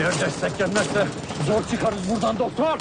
Eğer destek gelmezse zor çıkarız buradan doktor.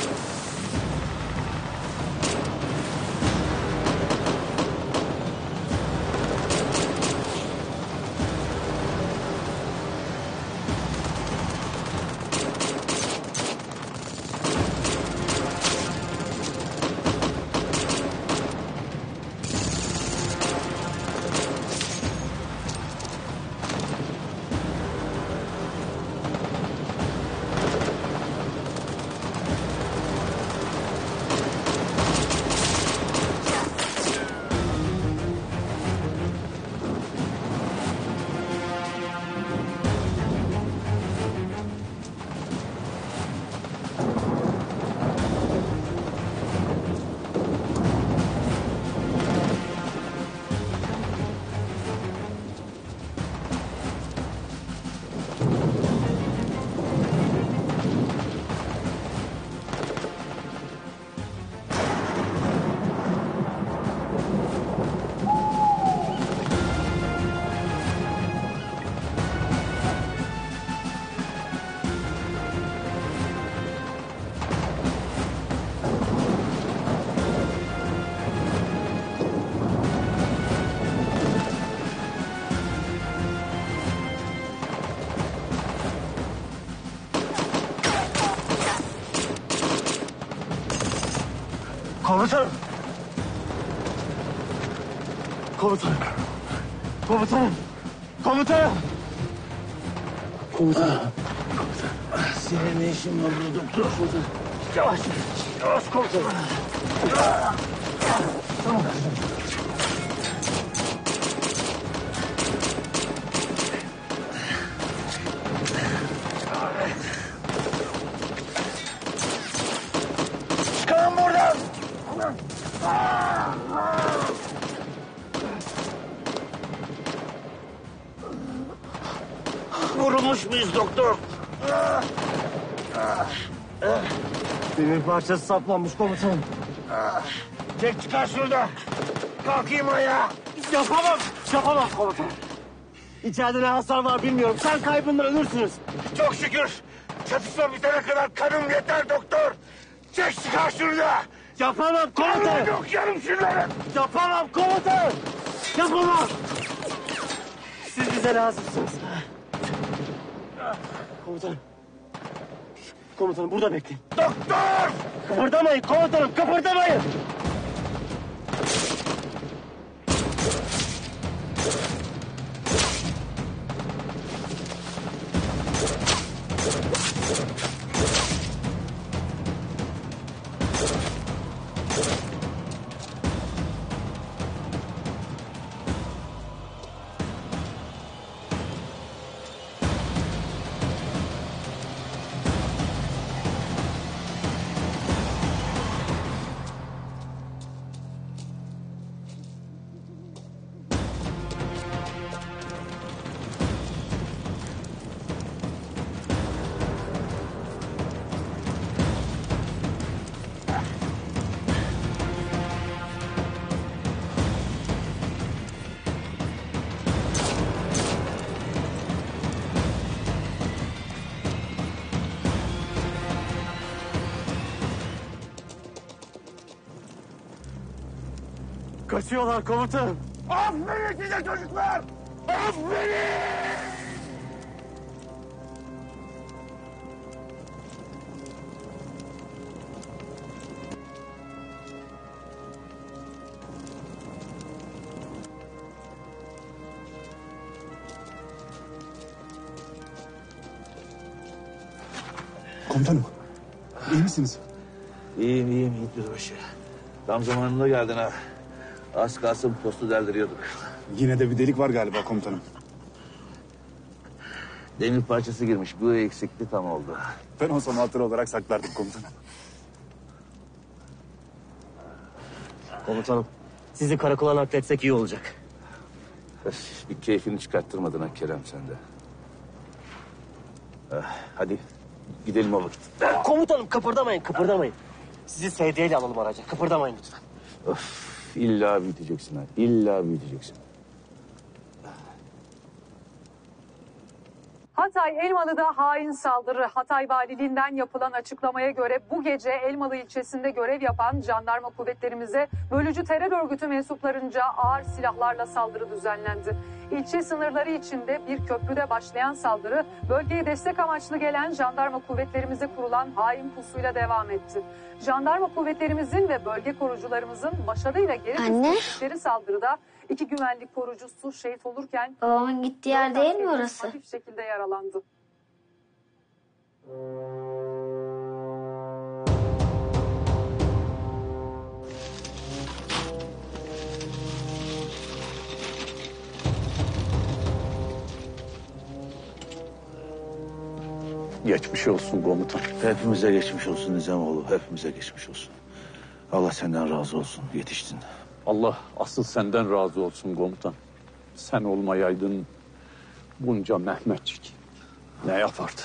Komutanım. Komutanım. Komutanım. Komutanım. Komutanım. Senin ne işin var burada doktor? Yavaş. Yavaş komutanım. Tamam. Çıkalım buradan. Vurulmuş muyuz doktor? Demir parçası saplanmış komutanım. Çek çıkar şurada. Kalkayım ayağa. Yapamam. Yapamam komutanım. İçeride ne hasar var bilmiyorum. Sen kaybından ölürsünüz. Çok şükür. Çatışma bitene kadar kanım yeter doktor. Çek çıkar şurada. Yapamam komutanım. Allah yok yarım şunları. Yapamam komutanım. Yapamam. Siz bize lazımsınız. Komutanım. Komutanım burada bekleyin. Doktor! Kıpırdamayın komutanım, kıpırdamayın. Kaçıyorlar komutanım. Aferin size çocuklar! Aferin! Komutanım, iyi misiniz? İyiyim yüzbaşı. Tam zamanında geldin ha. Az kalsın postu deldiriyorduk. Yine de bir delik var galiba komutanım. Demir parçası girmiş. Bu eksikti tam oldu. Ben olsam hatıra olarak saklardım komutanım. Komutanım, sizi karakola nakletsek iyi olacak. Bir keyfini çıkarttırmadın ha Kerem sen de. Hadi gidelim o vakit. Komutanım kıpırdamayın, kıpırdamayın. Sizi sedyeyle alalım araca. Kıpırdamayın lütfen. Of, illa büyüteceksin ha. İlla büyüteceksin. Hatay Elmalı'da hain saldırı. Hatay Valiliğinden yapılan açıklamaya göre bu gece Elmalı ilçesinde görev yapan jandarma kuvvetlerimize bölücü terör örgütü mensuplarınca ağır silahlarla saldırı düzenlendi. İlçe sınırları içinde bir köprüde başlayan saldırı bölgeye destek amaçlı gelen jandarma kuvvetlerimize kurulan hain pusuyla devam etti. Jandarma kuvvetlerimizin ve bölge korucularımızın başarıyla geri döndükleri saldırıda 2 güvenlik korucusu şehit olurken Babamın gittiği yer değil mi orası? hafif şekilde yaralandı. Geçmiş olsun komutan. Hepimize geçmiş olsun Nizamoğlu. Hepimize geçmiş olsun. Allah senden razı olsun. Yetiştin. Allah asıl senden razı olsun komutan. Sen olmayaydın bunca Mehmetçik ne yapardı?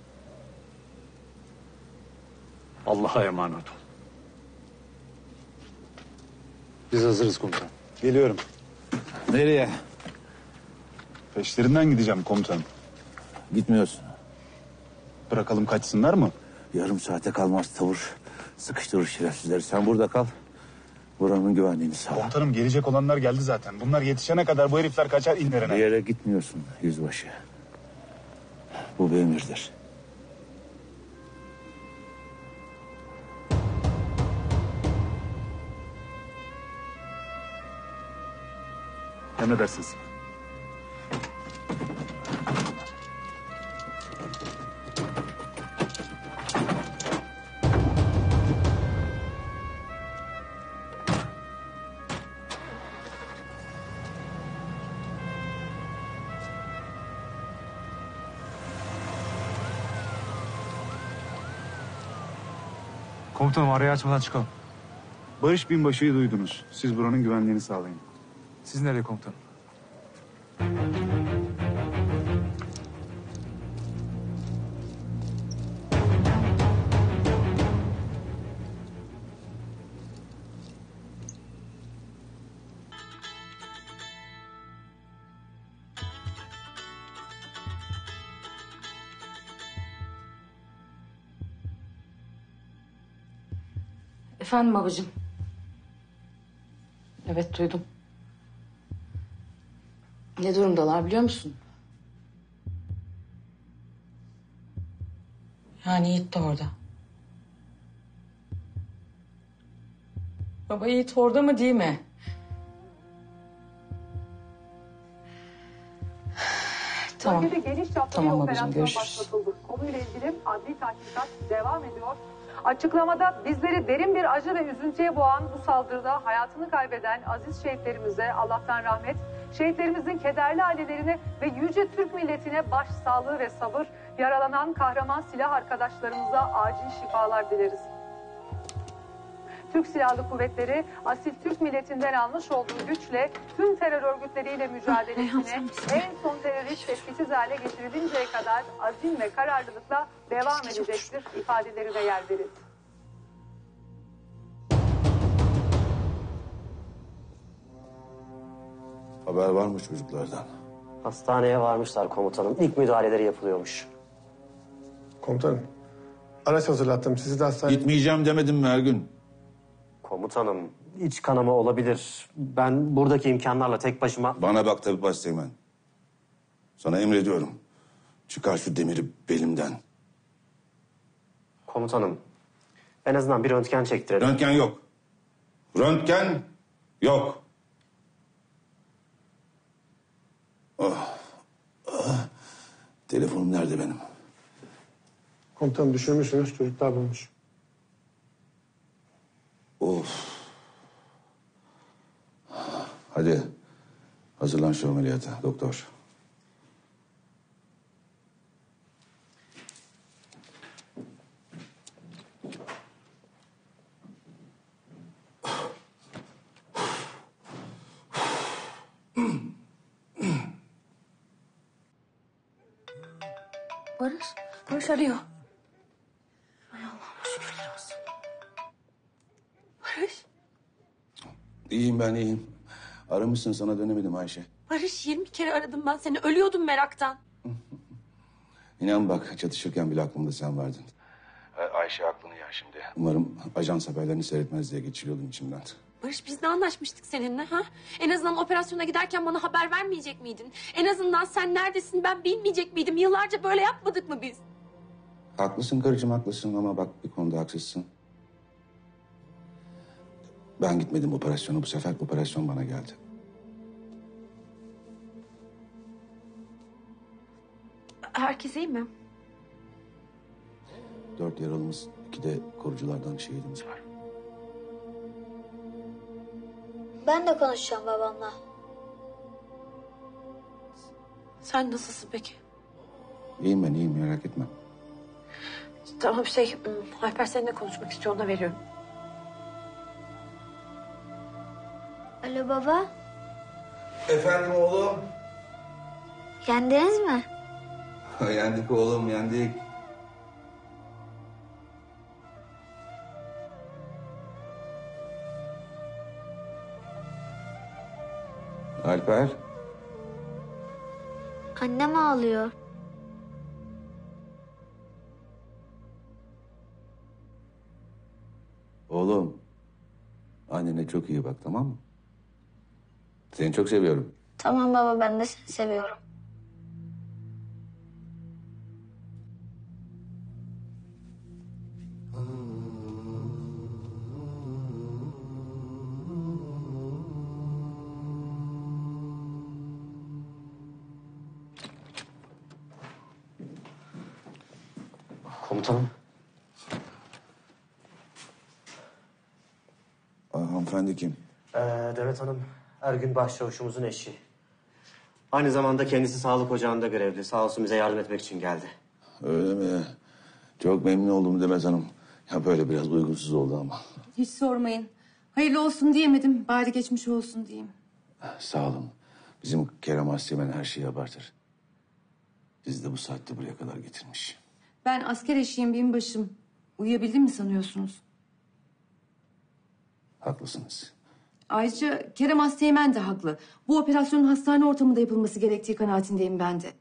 Allah'a emanet ol. Biz hazırız komutan. Geliyorum. Nereye? Peşlerinden gideceğim komutanım. Gitmiyorsun. Bırakalım kaçsınlar mı? Yarım saate kalmaz tavır sıkıştırır şerefsizleri. Sen burada kal. Buranın güvenliğini sağla. Komutanım gelecek olanlar geldi zaten. Bunlar yetişene kadar bu herifler kaçar Bir inlerine. yere gitmiyorsun yüzbaşı. Bu bir emirdir. Emredersiniz. Komutanım arayı açmadan çıkalım. Barış Binbaşı'yı duydunuz. Siz buranın güvenliğini sağlayın. Siz nereye komutanım? Efendim babacığım. Evet duydum. Ne durumdalar biliyor musun? Yani Yiğit de orada. Baba Yiğit orada mı değil mi? Tamam. Bölgede geniş çaplı Tamam bir babacığım, operasyon görüşürüz. başlatıldı. Konuyla ilgili adli tahkikat devam ediyor. Açıklamada bizleri derin bir acı ve üzüntüye boğan bu saldırıda hayatını kaybeden aziz şehitlerimize Allah'tan rahmet, şehitlerimizin kederli ailelerine ve yüce Türk milletine başsağlığı ve sabır, yaralanan kahraman silah arkadaşlarımıza acil şifalar dileriz. Türk Silahlı Kuvvetleri asil Türk milletinden almış olduğu güçle tüm terör örgütleriyle mücadelesine en son terörist etkisiz hale getirilinceye kadar azim ve kararlılıkla devam edecektir ifadeleri de yer verildi. Haber var mı çocuklardan? Hastaneye varmışlar komutanım. İlk müdahaleleri yapılıyormuş. Komutanım, araç hazırlattım. Sizi de hastaneye... Gitmeyeceğim demedim mi Ergün? Komutanım, iç kanama olabilir. Ben buradaki imkanlarla tek başıma... Bana bak Tabip Asteğmen. Sana emrediyorum. Çıkar şu demiri belimden. Komutanım, en azından bir röntgen çektirelim. Röntgen yok. Röntgen yok. Oh. Ah. Telefonum nerede benim? Komutanım düşürmüşsünüz, çocuklar bulmuş. Of. Hadi hazırlan şu ameliyata doktor. Barış arıyor. Ay Allah'ım şükürler olsun. Barış, İyiyim ben iyiyim. Aramışsın sana dönemedim Ayşe. Barış 20 kere aradım ben seni. Ölüyordum meraktan. İnan bak çatışırken bile aklımda sen vardın. Ayşe aklını yer şimdi. Umarım ajans haberlerini seyretmez diye geçiriyordum içimden. Barış biz ne anlaşmıştık seninle ha? En azından operasyona giderken bana haber vermeyecek miydin? En azından sen neredesin ben bilmeyecek miydim? Yıllarca böyle yapmadık mı biz? Haklısın karıcığım haklısın ama bak bir konuda haksızsın. Ben gitmedim operasyona, bu sefer operasyon bana geldi. Herkes iyi mi? 4 yaralımız, 2 de koruculardan şehidimiz var. Ben de konuşacağım babamla. Sen nasılsın peki? İyiyim ben, iyiyim merak etme. Tamam Alper seninle konuşmak istiyor ona veriyorum. Alo baba, Efendim oğlum? yendiniz mi? Yendik oğlum, yendik. Alper? Annem ağlıyor. Oğlum, annene çok iyi bak tamam mı? Seni çok seviyorum. Tamam baba, ben de seni seviyorum. Komutanım. Hanımefendi kim? Demet Hanım, Ergün Başçavuşumuzun eşi. Aynı zamanda kendisi sağlık ocağında görevli. Sağ olsun bize yardım etmek için geldi. Öyle mi? Çok memnun oldum Demet Hanım. Ya böyle biraz uygunsuz oldu ama. Hiç sormayın. Hayırlı olsun diyemedim. Bari geçmiş olsun diyeyim. Sağ olun. Bizim Kerem Asteğmen her şeyi abartır. Sizi de bu saatte buraya kadar getirmiş. Ben asker eşiyim binbaşım. Uyuyabildim mi sanıyorsunuz? Haklısınız. Ayrıca Kerem Asteğmen de haklı. Bu operasyonun hastane ortamında yapılması gerektiği kanaatindeyim ben de.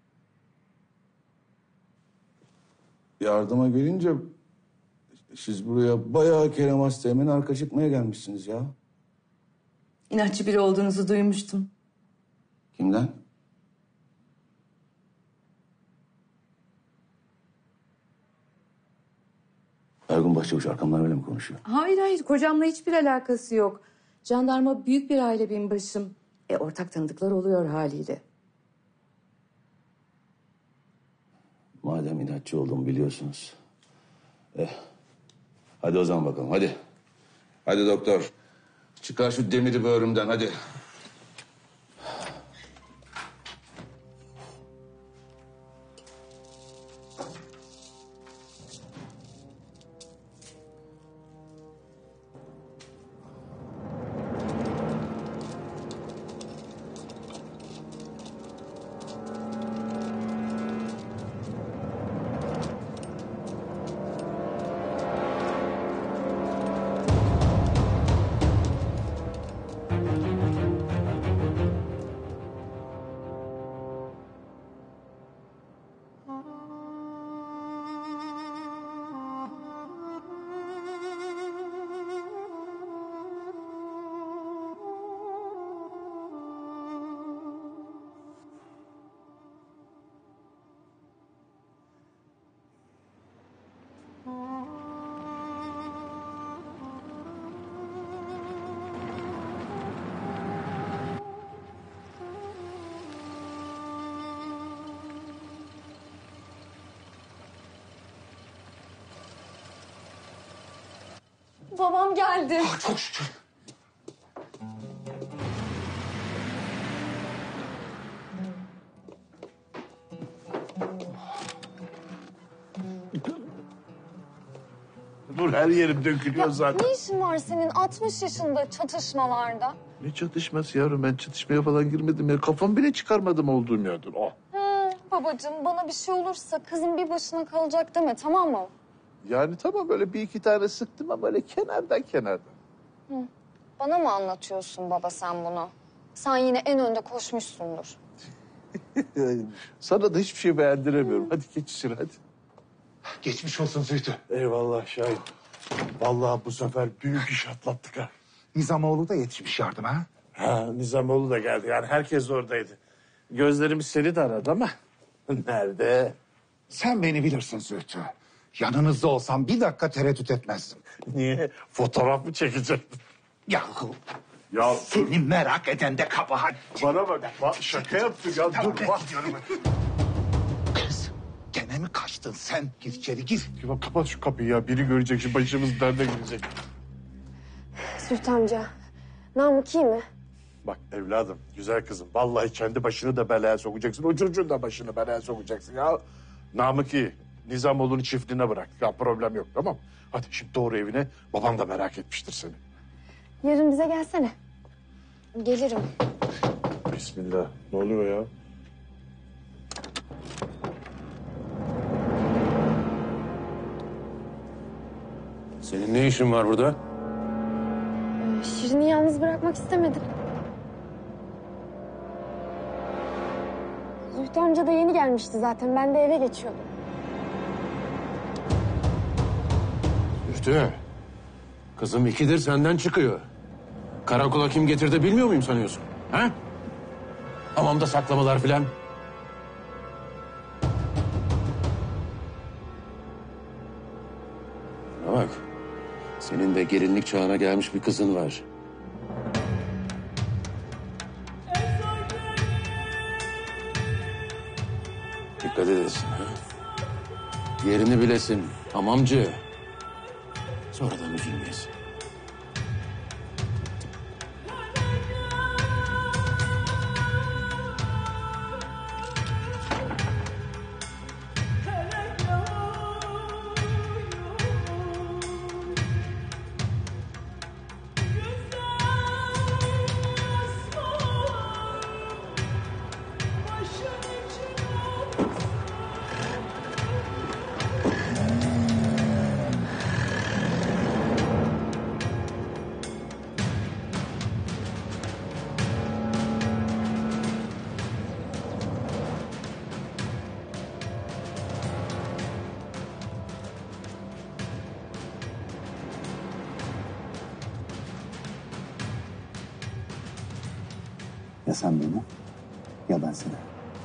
Yardıma gelince siz buraya bayağı Kerem Asteğmen'e arka çıkmaya gelmişsiniz ya. İnatçı biri olduğunuzu duymuştum. Kimden? Ergun Başçavuş arkamdan öyle mi konuşuyor? Hayır, kocamla hiçbir alakası yok. Jandarma büyük bir aile binbaşım. Ortak tanıdıklar oluyor haliyle. Madem inatçı olduğumu biliyorsunuz. Hadi o zaman bakalım hadi. Hadi doktor. Çıkar şu demiri böğrümden hadi. Babam geldi. Çok şükür. Dur her yerim dökülüyor zaten. Ne işin var senin 60 yaşında çatışmalarda? Ne çatışması yavrum, ben çatışmaya falan girmedim ya. Kafam bile çıkarmadım olduğum yerden. Oh. Babacığım bana bir şey olursa kızım bir başına kalacak deme, tamam mı? Yani tamam böyle bir iki tane sıktım ama böyle kenardan. Bana mı anlatıyorsun baba sen bunu? Sen yine en önde koşmuşsundur. Sana da hiçbir şey beğendiremiyorum. Hadi geç içeri hadi. Geçmiş olsun Zühtü. Eyvallah Şahin. Vallahi bu sefer büyük iş atlattık ha. Nizamoğlu da yetişmiş yardıma. Ha, Nizamoğlu da geldi. Yani herkes oradaydı. Gözlerimiz seni de aradı ama nerede? Sen beni bilirsin Zühtü. Yanınızda olsam bir dakika tereddüt etmezdim. Niye? Fotoğraf mı çekecektin? Yahu Ya seni merak eden de kabahat. bana bak, şaka yaptık ya. Tamam, Dur ben bak. gidiyorum. Kız gene mi kaçtın sen? Gir içeri gir. Ya kapat şu kapıyı ya. Biri görecek şimdi başımız derde girecek. Zühtü amca. Namık iyi mi? Bak evladım, güzel kızım. Vallahi kendi başını da belaya sokacaksın. O çocuğun da başını belaya sokacaksın ya. Namık iyi. Nizamoğlu'nu çiftliğine bırak. Ya problem yok, tamam. Hadi şimdi doğru evine. Baban da merak etmiştir seni. Yarın bize gelsene. Gelirim. Bismillah. Ne oluyor ya? Senin ne işin var burada? Şirin'i yalnız bırakmak istemedim. Zühtü amca da yeni gelmişti zaten. Ben de eve geçiyordum. Üftü. Kızım ikidir senden çıkıyor. Karakola kim getirdi bilmiyor muyum sanıyorsun? Ha? Hamamda saklamalar filan. Bana bak. Senin de gelinlik çağına gelmiş bir kızın var. Dikkat edesin. Ha? Yerini bilesin. Hamamcı. Sonradan üzülmeyesin. Ya sen beni ya ben seni.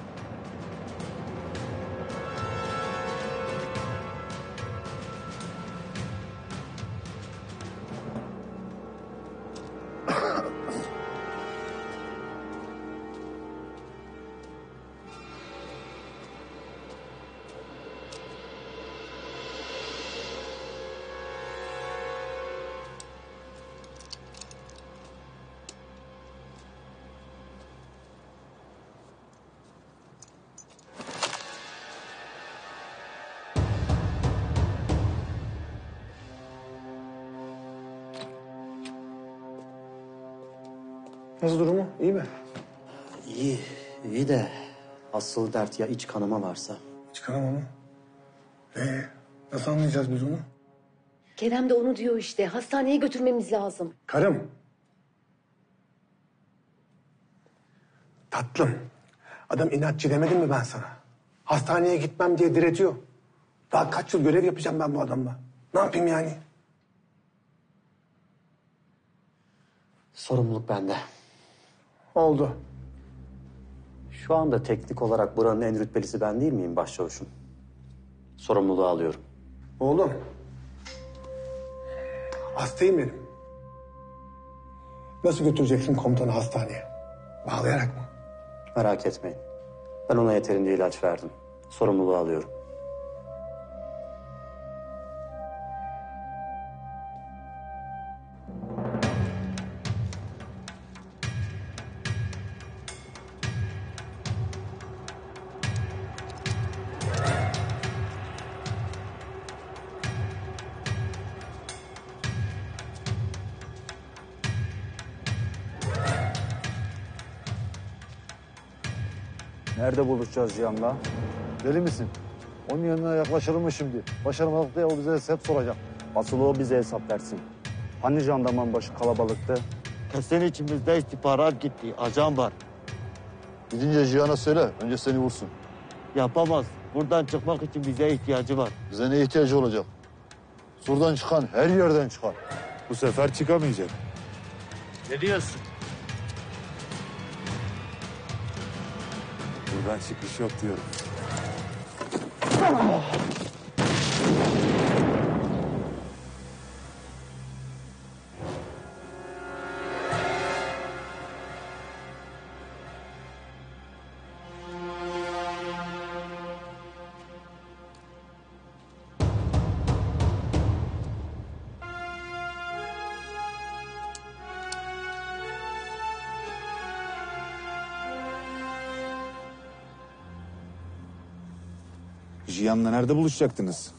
Nasıl durumu? İyi mi? İyi, iyi de asıl dert ya iç kanama varsa. İç kanama mı? Nasıl anlayacağız biz onu? Kerem de onu diyor işte. Hastaneye götürmemiz lazım. Karım. Tatlım. Adam inatçı demedim mi ben sana? Hastaneye gitmem diye diretiyor. Daha kaç yıl görev yapacağım ben bu adamla. Ne yapayım yani? Sorumluluk bende. Oldu. Şu anda teknik olarak buranın en rütbelisi ben değil miyim başçavuşum? Sorumluluğu alıyorum. Oğlum. Hastayım benim. Nasıl götüreceksin komutanı hastaneye? Bağlayarak mı? Merak etmeyin. Ben ona yeterince ilaç verdim. Sorumluluğu alıyorum. Nerede buluşacağız Cihan'la? Deli misin? Onun yanına yaklaşalım mı şimdi? Başaramadık diye o bize hesap soracak. Asıl o bize hesap versin. Hani jandarmanın başı kalabalıktı? Kesin içimizde istihbarat gitti. Ajan var. Gidince Cihan'a söyle. Önce seni vursun. Yapamaz. Buradan çıkmak için bize ihtiyacı var. Bize ne ihtiyacı olacak? Surdan çıkan her yerden çıkar. Bu sefer çıkamayacak. Ne diyorsun? Buradan çıkış yok diyorum. Cihan'la nerede buluşacaktınız?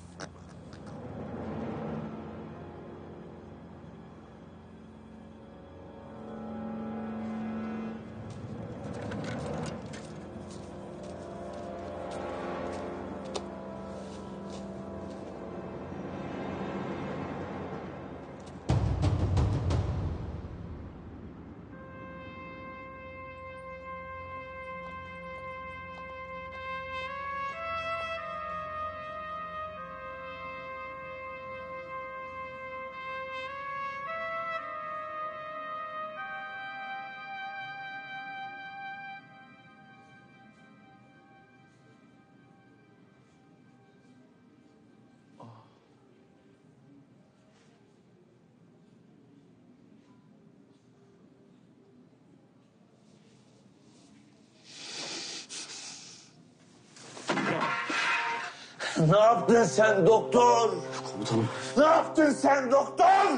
Ne yaptın sen doktor? Komutanım. Ne yaptın sen doktor?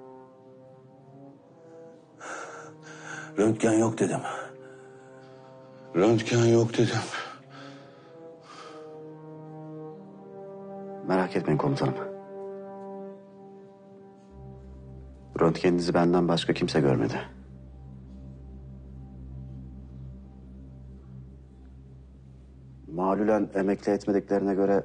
Röntgen yok dedim. Röntgen yok dedim. Merak etmeyin komutanım. Röntgeninizi benden başka kimse görmedi. Malulen emekli etmediklerine göre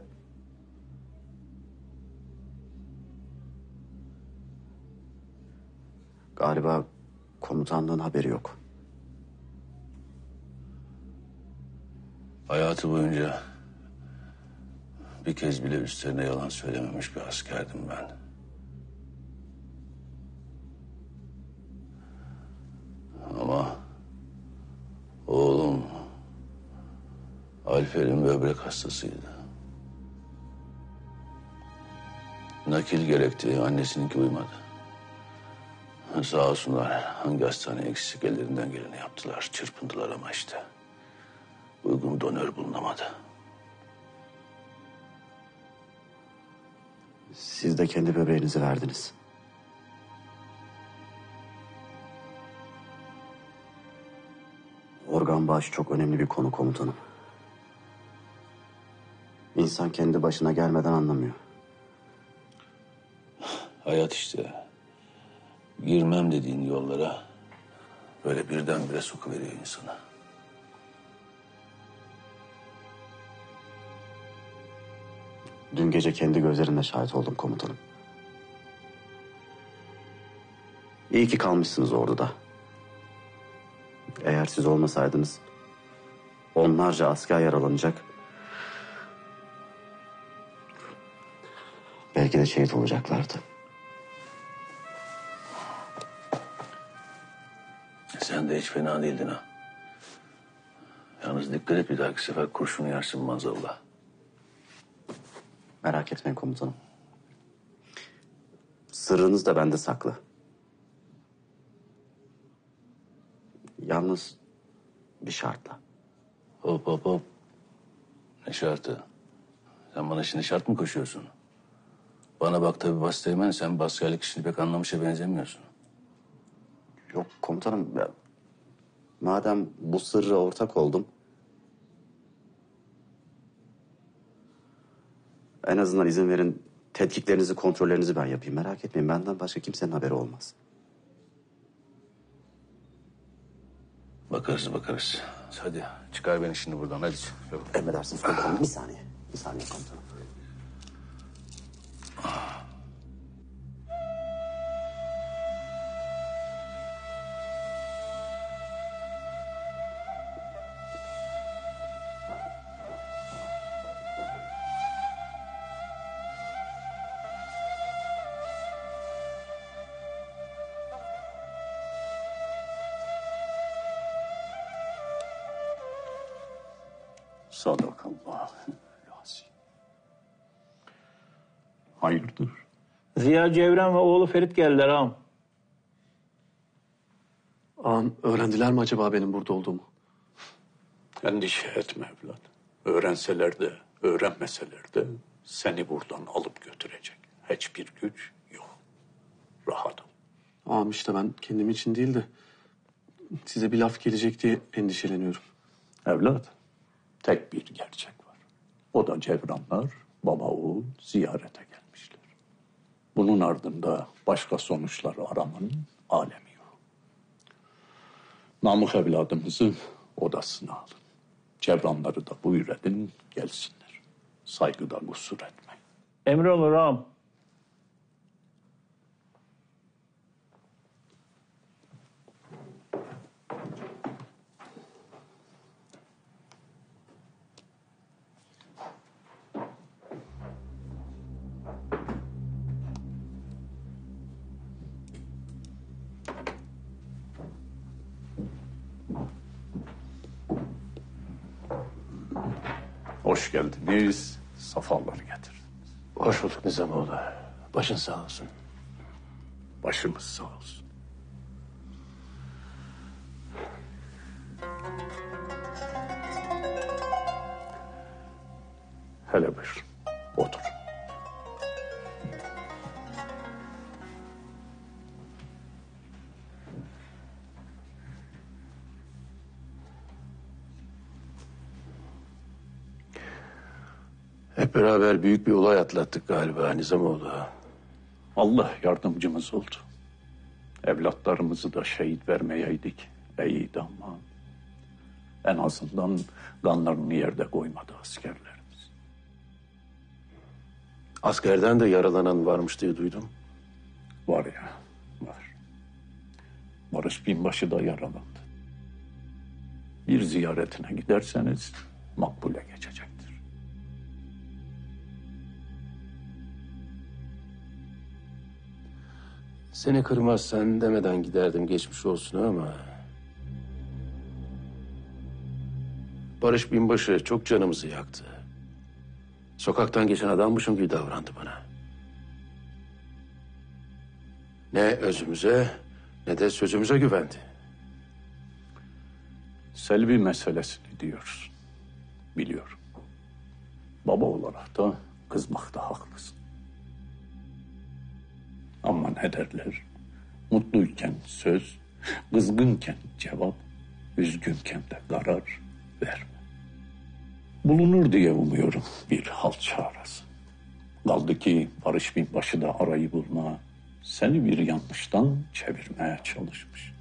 galiba komutanlığın haberi yok. Hayatı boyunca bir kez bile üstlerine yalan söylememiş bir askerdim ben. Ama oğlum Alper'in böbrek hastasıydı. Nakil gerekti, annesininki uymadı. Sağ olsunlar hangi hastane eksik ellerinden geleni yaptılar. Çırpındılar ama işte. Uygun donör bulunamadı. Siz de kendi böbreğinizi verdiniz. Organ bağışı çok önemli bir konu komutanım. İnsan kendi başına gelmeden anlamıyor. Hayat işte. Girmem dediğin yollara böyle birdenbire sokuveriyor insana. Dün gece kendi gözlerimle şahit oldum komutanım. İyi ki kalmışsınız orduda. Eğer siz olmasaydınız onlarca asker yaralanacak. Belki de şehit olacaklardı. Sen de hiç fena değildin ha. Yalnız dikkat et bir dahaki sefer kurşunu yersin maazallah. Merak etmeyin komutanım. Sırrınız da bende saklı. Yalnız bir şartla. Hop hop hop. Ne şartı? Sen bana şimdi şart mı koşuyorsun? Bana bak tabii Basteymen, sen askerlik işini pek anlamışa benzemiyorsun. Yok komutanım, ya, madem bu sırra ortak oldum, en azından izin verin tetkiklerinizi, kontrollerinizi ben yapayım. Merak etmeyin, benden başka kimsenin haberi olmaz. Bakarız bakarız. Hadi çıkar beni şimdi buradan hadi. Çabuk. Emredersiniz komutanım. Bir saniye. Bir saniye komutanım. Sadakallah. Hayırdır? Ziya Cevren ve oğlu Ferit geldiler ağam. Ağam öğrendiler mi acaba benim burada olduğumu? Endişe etme evlat. Öğrenseler de, öğrenmeseler de seni buradan alıp götürecek. Hiçbir güç yok. Rahat ol. Ağam işte ben kendim için değil de size bir laf gelecek diye endişeleniyorum. Evlat, tek bir gerçek var. O da Cevranlar baba oğul ziyarete gelmişler. Bunun ardında başka sonuçlar aramanın alemi yok. Namık evladımızı odasına alın. Cevranları da buyur edin gelsinler. Saygıda kusur etmeyin. Emri olur ağam. Hoş geldiniz, safalar getirdiniz. Hoş bulduk Nizamoğlu. Başın sağ olsun. Başımız sağ olsun. Hele buyur, otur. Hep beraber büyük bir olay atlattık galiba Nizamoğlu. Allah yardımcımız oldu. Evlatlarımızı da şehit vermeyeydik. İyiydi ama en azından kanlarını yerde koymadı askerlerimiz. Askerden de yaralanan varmış diye duydum. Var ya, var. Barış Binbaşı da yaralandı. Bir ziyaretine giderseniz makbule geçecektir. Seni kırmazsan demeden giderdim geçmiş olsun ama... Barış Binbaşı çok canımızı yaktı. Sokaktan geçen adammışım gibi davrandı bana. Ne özümüze ne de sözümüze güvendi. Selvi meselesini diyoruz. Biliyorum. Baba olarak da kızmakta haklısın. Ama ne derler? Mutluyken söz, kızgınken cevap, üzgünken de karar verme. Bulunur diye umuyorum bir hal çaresi. Kaldı ki Barış Binbaşı da arayı bulma, seni bir yanlıştan çevirmeye çalışmış.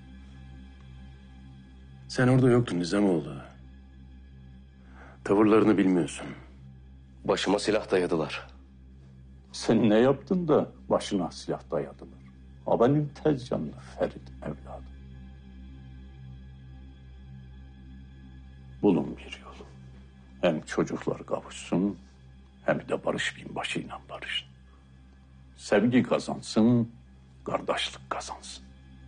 Sen orada yoktun Nizamoğlu. Tavırlarını bilmiyorsun. Başıma silah dayadılar. Sen ne yaptın da başına silah dayadılar? Ha benim tez canlı Ferit evladım. Bulun bir yol. Hem çocuklar kavuşsun hem de Barış Binbaşı'yla barışsın. Sevgi kazansın, kardeşlik kazansın.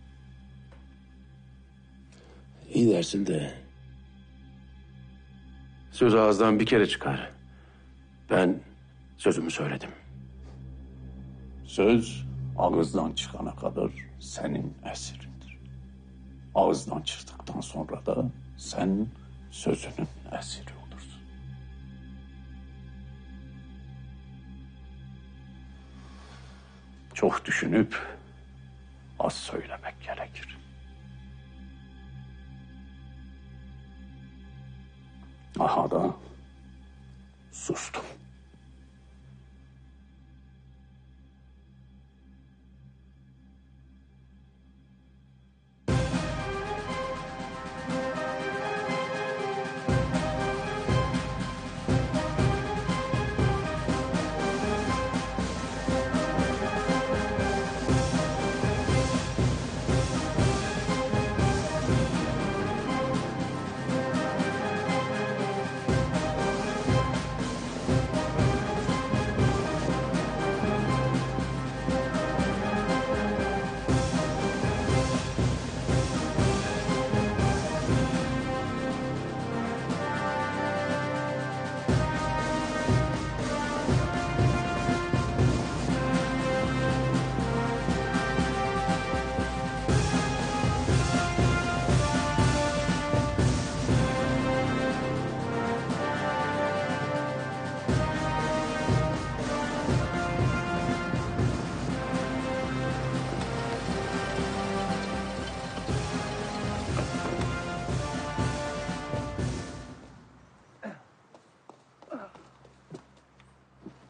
İyi dersin de... Söz ağızdan bir kere çıkar. Ben sözümü söyledim. Söz ağızdan çıkana kadar senin esirindir. Ağızdan çıktıktan sonra da sen sözünün esiri olursun. Çok düşünüp az söylemek gerekir. Aha da sustum.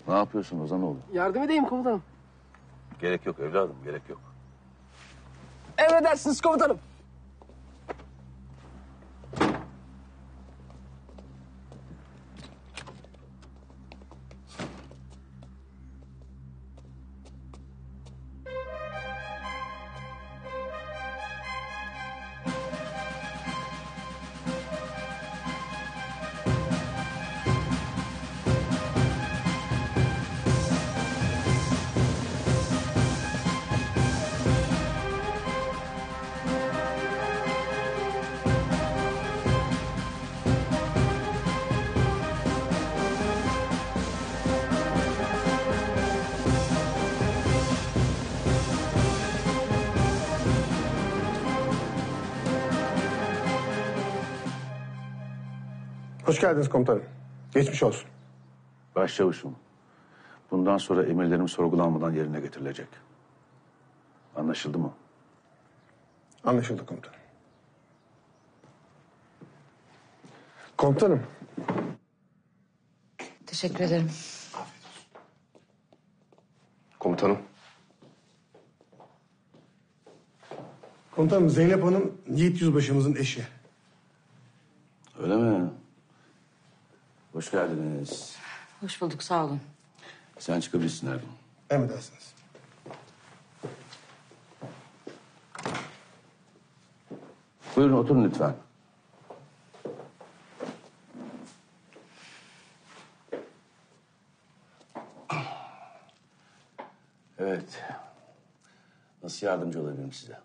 Ne yapıyorsun Ozanoğlu? Yardım edeyim komutanım. Gerek yok evladım, gerek yok. Emredersiniz komutanım. Hoş geldiniz komutanım. Geçmiş olsun. Başçavuşum, bundan sonra emirlerim sorgulanmadan yerine getirilecek. Anlaşıldı mı? Anlaşıldı komutanım. Komutanım. Teşekkür ederim. Komutanım. Komutanım Zeynep Hanım Yiğit Yüzbaşımızın eşi. Öyle mi? Hoş geldiniz. Hoş bulduk, sağ olun. Sen çıkabilirsin Ergun. Emredersiniz. Buyurun oturun lütfen. Evet. Nasıl yardımcı olabilirim size?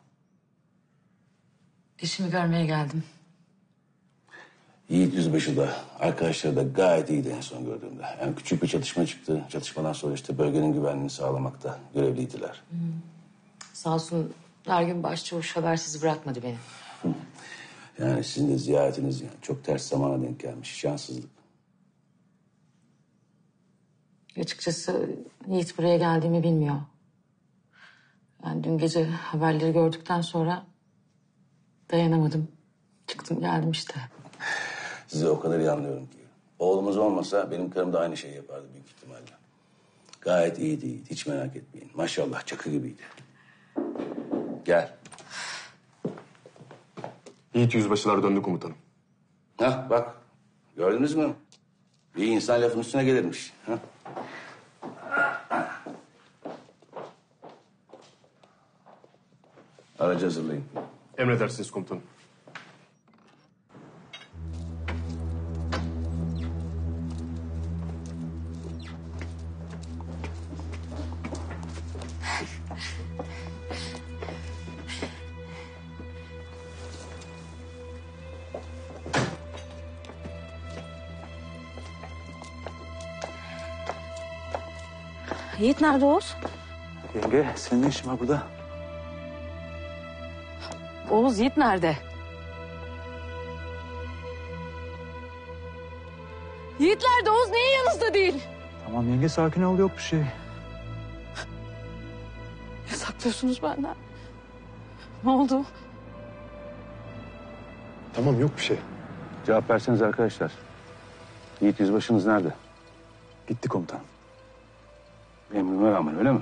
Eşimi görmeye geldim. Yiğit Yüzbaşı da arkadaşları da gayet iyiydi en son gördüğümde. Yani küçük bir çatışma çıktı. Çatışmadan sonra işte bölgenin güvenliğini sağlamakta görevliydiler. Sağ olsun Ergün Başçavuş habersiz bırakmadı beni. Yani sizin de ziyaretiniz yani çok ters zamana denk gelmiş. Şanssızlık. Açıkçası Yiğit buraya geldiğimi bilmiyor. Yani dün gece haberleri gördükten sonra dayanamadım. Çıktım geldim işte. Sizi o kadar iyi anlıyorum ki. Oğlumuz olmasa benim karım da aynı şeyi yapardı büyük ihtimalle. Gayet iyiydi Yiğit. Hiç merak etmeyin. Maşallah çakı gibiydi. Gel. Yiğit Yüzbaşılar döndü komutanım. Hah bak. Gördünüz mü? Bir insan lafın üstüne gelirmiş. Hah. Aracı hazırlayın. Emredersiniz komutanım. Yiğit nerede Oğuz? Yenge senin ne işin var burada? Oğuz Yiğit nerede? Yiğit nerede? Oğuz niye yanınızda değil? Tamam yenge sakin ol yok bir şey. Ne saklıyorsunuz benden? Ne oldu? Tamam yok bir şey. Cevap verseniz arkadaşlar. Yiğit Yüzbaşınız nerede? Gitti komutanım. Emrime rağmen öyle mi?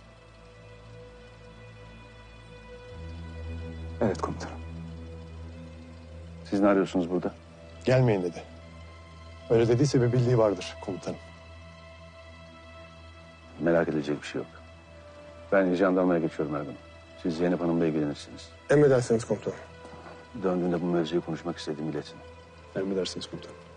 Evet komutanım. Siz ne arıyorsunuz burada? Gelmeyin dedi. Öyle dediyse bir bildiği vardır komutanım. Merak edilecek bir şey yok. Ben jandarmaya geçiyorum Ergun. Siz Zeynep Hanım'la ilgilenirsiniz. Emredersiniz komutanım. Döndüğünde bu mevzuyu konuşmak istediğimi iletin. Emredersiniz komutanım.